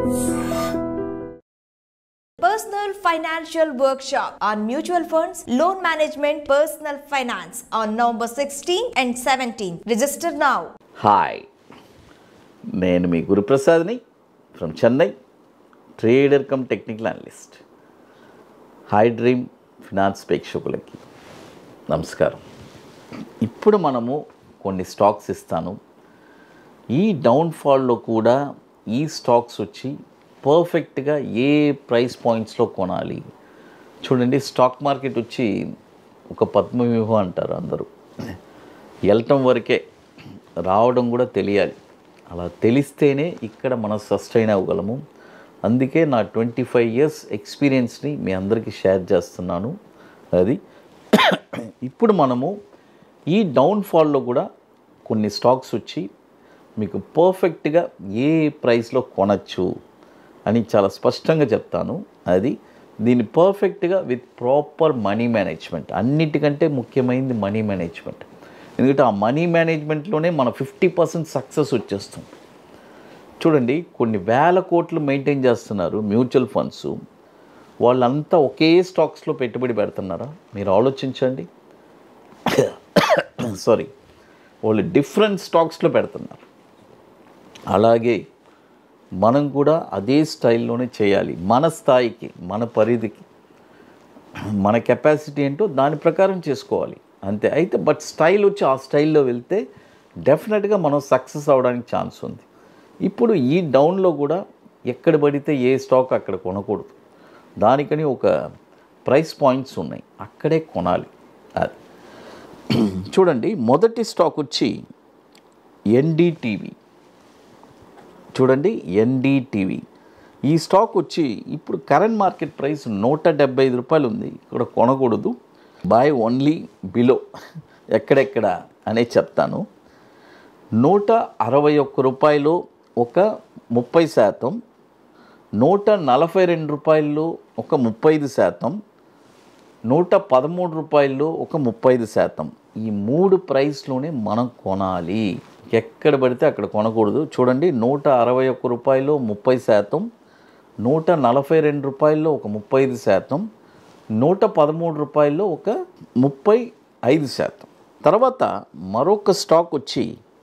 Personal Financial Workshop on Mutual Funds, Loan Management, Personal Finance on November 16 and 17. Register now. Hi, నేను మీ గురుప్రసాద్ని from Chennai, trader cum technical analyst. Hi Dream Finance ప్రేక్షకులకి నమస్కారం. ఇప్పుడు మనము కొన్ని స్టాక్స్ ఇస్తాను. ఈ డౌన్ఫాల్లో కూడా ఈ స్టాక్స్ వచ్చి పర్ఫెక్ట్గా ఏ ప్రైస్ పాయింట్స్లో కొనాలి చూడండి. స్టాక్ మార్కెట్ వచ్చి ఒక పద్మవ్యూహం అంటారు అందరూ. వెళ్ళటం వరకే, రావడం కూడా తెలియాలి. అలా తెలిస్తేనే ఇక్కడ మనం సస్టైన్ అవ్వగలము. అందుకే నా 25 years ఎక్స్పీరియన్స్ని మీ అందరికీ షేర్ చేస్తున్నాను. అది ఇప్పుడు మనము ఈ డౌన్ఫాల్లో కూడా కొన్ని స్టాక్స్ వచ్చి మీకు పర్ఫెక్ట్గా ఏ ప్రైస్లో కొనచ్చు అని చాలా స్పష్టంగా చెప్తాను. అది దీన్ని పర్ఫెక్ట్గా విత్ ప్రాపర్ మనీ మేనేజ్మెంట్, అన్నిటికంటే ముఖ్యమైనది మనీ మేనేజ్మెంట్. ఎందుకంటే ఆ మనీ మేనేజ్మెంట్లోనే మన 50% సక్సెస్ వచ్చేస్తుంది. చూడండి, కొన్ని వేల కోట్లు మెయింటైన్ చేస్తున్నారు మ్యూచువల్ ఫండ్స్. వాళ్ళంతా ఒకే స్టాక్స్లో పెట్టుబడి పెడుతున్నారా? మీరు ఆలోచించండి. వాళ్ళు డిఫరెంట్ స్టాక్స్లో పెడుతున్నారు. అలాగే మనం కూడా అదే స్టైల్లోనే చేయాలి. మన స్థాయికి, మన పరిధికి, మన కెపాసిటీ ఏంటో దాని ప్రకారం చేసుకోవాలి అంతే. అయితే బట్ స్టైల్ వచ్చి ఆ స్టైల్లో వెళ్తే డెఫినెట్గా మనం సక్సెస్ అవ్వడానికి ఛాన్స్ ఉంది. ఇప్పుడు ఈ డౌన్లో కూడా ఎక్కడ పడితే ఏ స్టాక్ అక్కడ కొనకూడదు. దానికని ఒక ప్రైస్ పాయింట్స్ ఉన్నాయి, అక్కడే కొనాలి. అది చూడండి, మొదటి స్టాక్ వచ్చి ఎన్డీటీవీ. చూడండి, ఎన్డీటీవీ ఈ స్టాక్ వచ్చి ఇప్పుడు కరెంట్ మార్కెట్ ప్రైస్ 175 రూపాయలు ఉంది. ఇక్కడ కొనకూడదు. By only below. ఎక్కడెక్కడ అనేది చెప్తాను. 161 రూపాయలు ఒక 30%, 142 రూపాయలు ఒక 35%, 113 రూపాయలు ఒక 35%. ఈ 3 ప్రైస్లోనే మనం కొనాలి. ఎక్కడ పడితే అక్కడ కొనకూడదు. చూడండి, 161 రూపాయలు 30%, 142 రూపాయల్లో ఒక 35%, 113 రూపాయల్లో ఒక 35%. తర్వాత మరొక స్టాక్ వచ్చి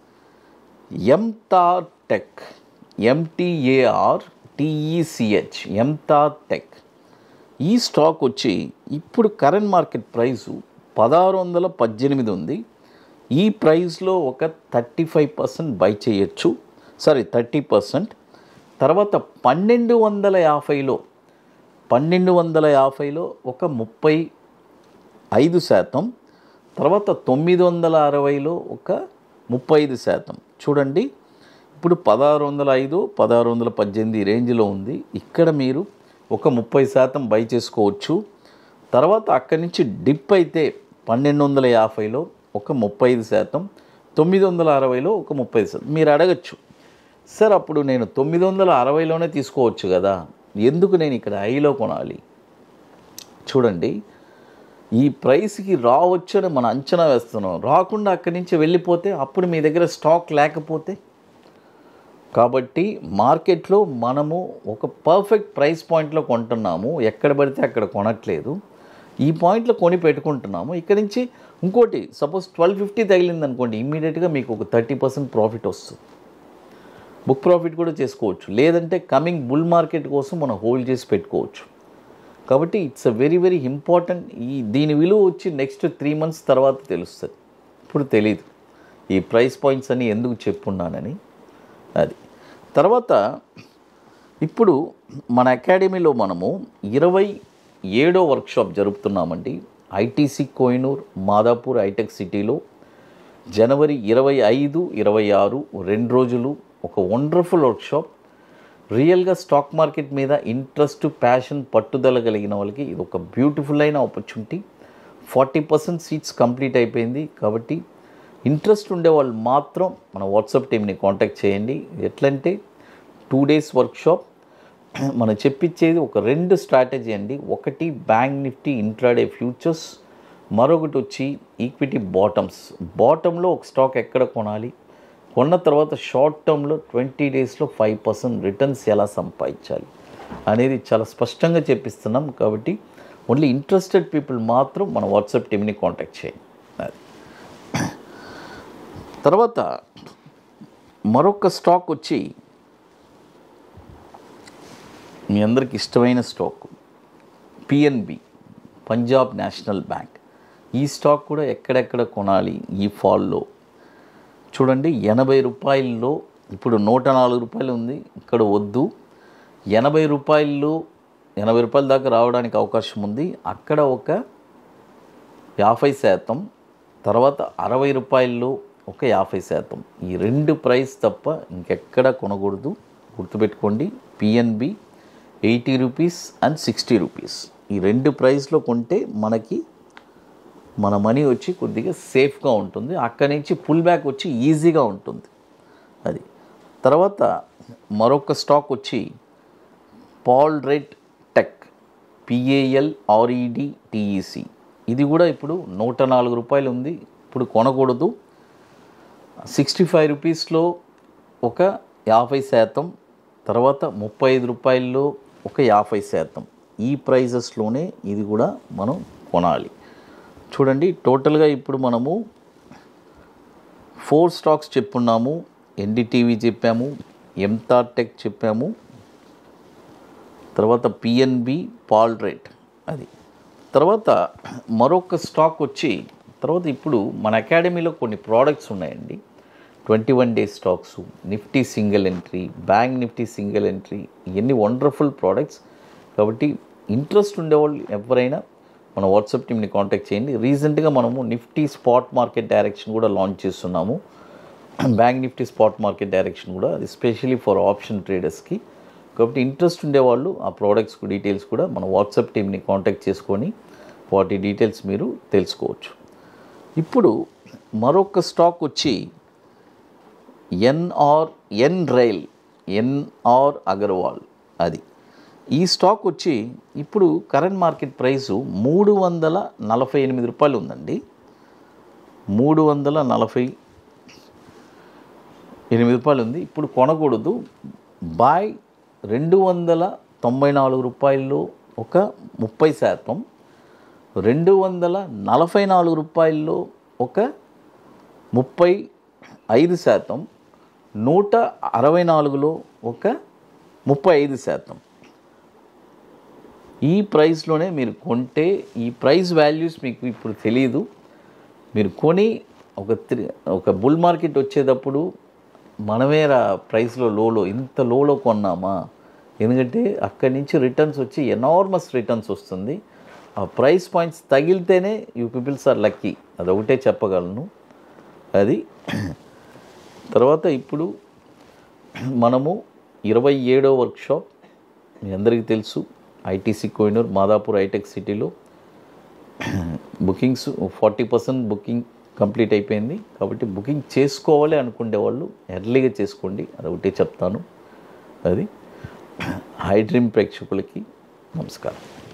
MTAR tech, MTARTECH, MTAR tech. ఈ స్టాక్ వచ్చి ఇప్పుడు కరెంట్ మార్కెట్ ప్రైసు 1618 ఉంది. ఈ ప్రైస్లో ఒక 35% బై చేయొచ్చు. 30%. తర్వాత 1250లో ఒక 35%. తర్వాత 960లో ఒక 35%. చూడండి, ఇప్పుడు 1605, 1618 రేంజ్లో ఉంది. ఇక్కడ మీరు ఒక 30% బై చేసుకోవచ్చు. తర్వాత అక్కడి నుంచి డిప్ అయితే 1250లో ఒక 35%, 960లో ఒక 30%. మీరు అడగచ్చు, సార్ అప్పుడు నేను 960లోనే తీసుకోవచ్చు కదా, ఎందుకు నేను ఇక్కడ ఐలో కొనాలి? చూడండి, ఈ ప్రైస్కి రావచ్చు అని మనం అంచనా వేస్తున్నాం. రాకుండా అక్కడి నుంచి వెళ్ళిపోతే అప్పుడు మీ దగ్గర స్టాక్ లేకపోతే. కాబట్టి మార్కెట్లో మనము ఒక పర్ఫెక్ట్ ప్రైస్ పాయింట్లో కొంటున్నాము. ఎక్కడ పడితే అక్కడ కొనట్లేదు. ఈ పాయింట్లో కొని పెట్టుకుంటున్నాము. ఇక్కడ నుంచి ఇంకోటి సపోజ్ 1250 తగిలింది అనుకోండి, ఇమ్మీడియట్గా మీకు ఒక 30% ప్రాఫిట్ వస్తుంది. బుక్ ప్రాఫిట్ కూడా చేసుకోవచ్చు. లేదంటే కమింగ్ బుల్ మార్కెట్ కోసం మనం హోల్డ్ చేసి పెట్టుకోవచ్చు. కాబట్టి ఇట్స్ వెరీ వెరీ ఇంపార్టెంట్. దీని విలువ వచ్చి నెక్స్ట్ 3 months తర్వాత తెలుస్తుంది. ఇప్పుడు తెలీదు ఈ ప్రైస్ పాయింట్స్ అని ఎందుకు చెప్పున్నానని. అది తర్వాత ఇప్పుడు మన అకాడమీలో మనము 27వ వర్క్షాప్ జరుపుతున్నామండి. ఐటీసీ కోహినూర్, మాదాపూర్ హైటెక్ సిటీలో జనవరి 25, 26 2 రోజులు ఒక వండర్ఫుల్ వర్క్షాప్. రియల్గా స్టాక్ మార్కెట్ మీద ఇంట్రెస్ట్, ప్యాషన్, పట్టుదల కలిగిన వాళ్ళకి ఇది ఒక బ్యూటిఫుల్ అయిన ఆపర్చునిటీ. 40% సీట్స్ కంప్లీట్ అయిపోయింది. కాబట్టి ఇంట్రెస్ట్ ఉండేవాళ్ళు మాత్రం మన వాట్సాప్ టీమ్ని కాంటాక్ట్ చేయండి. ఎట్లంటే 2 days వర్క్షాప్. మనం చెప్పించేది ఒక 2 స్ట్రాటజీ అండి. ఒకటి బ్యాంక్ నిఫ్టీ ఇంట్రాడే ఫ్యూచర్స్, మరొకటి వచ్చి ఈక్విటీ బాటంలో ఒక స్టాక్ ఎక్కడ కొనాలి, కొన్న తర్వాత షార్ట్ టర్మ్లో 20 డేస్లో 5% రిటర్న్స్ ఎలా సంపాదించాలి అనేది చాలా స్పష్టంగా చెప్పిస్తున్నాం. కాబట్టి ఓన్లీ ఇంట్రెస్టెడ్ పీపుల్ మాత్రం మన వాట్సాప్ టీమ్ని కాంటాక్ట్ చేయండి. అది తర్వాత మరొక స్టాక్ వచ్చి మీ అందరికి ఇష్టమైన stock PNB, Punjab national bank. ఈ స్టాక్ కూడా ఎక్కడెక్కడ కొనాలి ఈ ఫాల్లో చూడండి. 80 రూపాయల్లో ఇప్పుడు 104 రూపాయలు ఉంది, ఇక్కడ వద్దు. 80 రూపాయల్లో 80 రూపాయల దాకా రావడానికి అవకాశం ఉంది. అక్కడ ఒక 50%, తర్వాత 60 రూపాయల్లో ఒక 50%. ఈ 2 ప్రైస్ తప్ప ఇంకెక్కడ కొనకూడదు. గుర్తుపెట్టుకోండి, పిఎన్బి 80 రూపీస్ అండ్ 60 రూపీస్. ఈ 2 ప్రైస్లో కొంటే మనకి మన మనీ వచ్చి కొద్దిగా సేఫ్గా ఉంటుంది. అక్కడి నుంచి పుల్ బ్యాక్ వచ్చి ఈజీగా ఉంటుంది. అది తర్వాత మరొక స్టాక్ వచ్చి పాల్రెడ్ టెక్, PALREDTEC. ఇది కూడా ఇప్పుడు 104 రూపాయలు ఉంది, ఇప్పుడు కొనకూడదు. 65 రూపీస్లో ఒక 50%, తర్వాత 35 రూపాయల్లో ఒక 50%. ఈ ప్రైజెస్లోనే ఇది కూడా మనం కొనాలి. చూడండి, టోటల్గా ఇప్పుడు మనము 4 స్టాక్స్ చెప్పున్నాము. ఎన్డీటీవీ చెప్పాము, ఎంతార్ టెక్ చెప్పాము, తర్వాత పిఎన్బి, పాల్రెడ్. అది తర్వాత మరొక స్టాక్ వచ్చి తర్వాత ఇప్పుడు మన అకాడమీలో కొన్ని ప్రోడక్ట్స్ ఉన్నాయండి. 21 days stocks, Nifty single entry, bank Nifty single entry, ఇవన్నీ వండర్ఫుల్ ప్రోడక్ట్స్. కాబట్టి ఇంట్రెస్ట్ ఉండేవాళ్ళు ఎవరైనా మన వాట్సాప్ టీమ్ని కాంటాక్ట్ చేయండి. రీసెంట్గా మనము నిఫ్టీ స్పాట్ మార్కెట్ డైరెక్షన్ కూడా లాంచ్ చేస్తున్నాము. Bank Nifty spot market direction కూడా, అది స్పెషలీ ఫర్ ఆప్షన్ ట్రేడర్స్కి. కాబట్టి ఇంట్రెస్ట్ ఉండేవాళ్ళు ఆ ప్రోడక్ట్స్ డీటెయిల్స్ కూడా మన వాట్సాప్ టీమ్ని కాంటాక్ట్ చేసుకొని వాటి డీటెయిల్స్ మీరు తెలుసుకోవచ్చు. ఇప్పుడు మరొక స్టాక్ వచ్చి ఎన్ఆర్ అగర్వాల్. అది ఈ స్టాక్ వచ్చి ఇప్పుడు కరెంట్ మార్కెట్ ప్రైసు 348 రూపాయలు ఉందండి. 348 రూపాయలు ఉంది, ఇప్పుడు కొనకూడదు. బాయ్ 294 రూపాయల్లో ఒక 30%, 244 రూపాయల్లో ఒక 35%, 164లో ఒక 35%. ఈ ప్రైస్లోనే మీరు కొంటే, ఈ ప్రైస్ వాల్యూస్ మీకు ఇప్పుడు తెలియదు. మీరు కొని ఒక బుల్ మార్కెట్ వచ్చేటప్పుడు మనమే ప్రైస్లో లోలో ఇంత లోలో కొన్నామా, ఎందుకంటే అక్కడి నుంచి రిటర్న్స్ వచ్చి ఎనార్మస్ రిటర్న్స్ వస్తుంది. ఆ ప్రైస్ పాయింట్స్ తగిలితేనే యూ పీపుల్స్ ఆర్ లక్కీ, అదొకటే చెప్పగలను. అది తర్వాత ఇప్పుడు మనము 27వ వర్క్షాప్ మీ అందరికీ తెలుసు, ఐటీసీ కోహినూర్ మాదాపూర్ హైటెక్ సిటీలో బుకింగ్స్ 40% బుకింగ్ కంప్లీట్ అయిపోయింది. కాబట్టి బుకింగ్ చేసుకోవాలి అనుకునే వాళ్ళు ఎర్లీగా చేసుకోండి, అదొకటే చెప్తాను. అది హై డ్రీమ్ ప్రేక్షకులకి నమస్కారం.